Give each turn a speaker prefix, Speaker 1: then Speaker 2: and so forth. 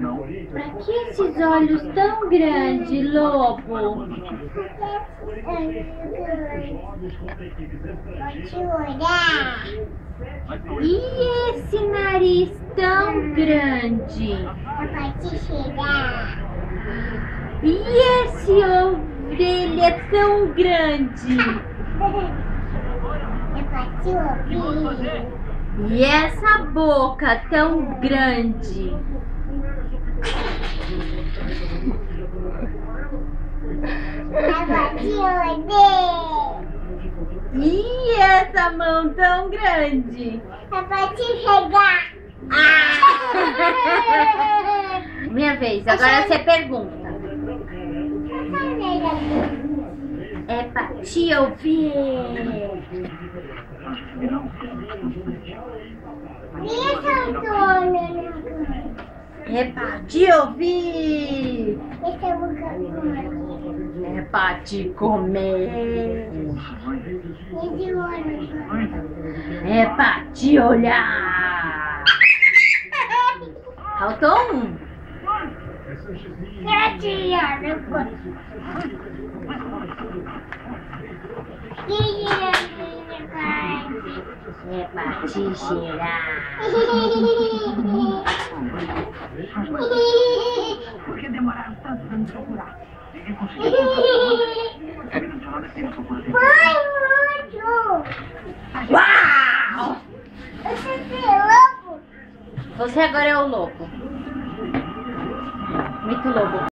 Speaker 1: Pra que esses olhos tão grandes, lobo?
Speaker 2: Pode olhar.
Speaker 1: E esse nariz tão grande?
Speaker 2: Pode cheirar.
Speaker 1: E esse orelha tão grande?
Speaker 2: Pode ouvir.
Speaker 1: E essa boca tão grande?
Speaker 2: Pode ouvir.
Speaker 1: E essa mão tão grande?
Speaker 2: Pode chegar.
Speaker 1: Minha vez, agora você pergunta. É pra te ouvir. É pra te ouvir. É pra te comer. É pra te olhar. Faltou um. É pra te cheirar.
Speaker 3: Por que demoraram tanto pra me procurar? Ninguém conseguiu encontrar.
Speaker 2: Foi muito!
Speaker 1: Uau!
Speaker 2: Você é louco?
Speaker 1: Você agora é o lobo. Muito lobo.